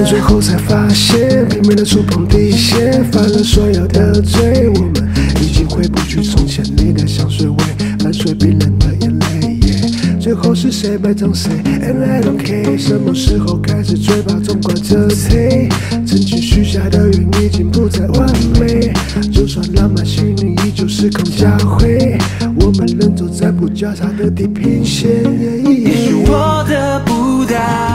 最后才发现，拼命的触碰底线，犯了所有的罪。我们已经回不去从前，你的香水味伴随冰冷的眼泪。最后是谁败仗谁 ？And I don't care， 什么时候开始嘴巴总挂着谁？曾经许下的愿已经不再完美，就算浪漫细腻依旧时空交汇，我们仍走在不交叉的地平线。 也许我的不大。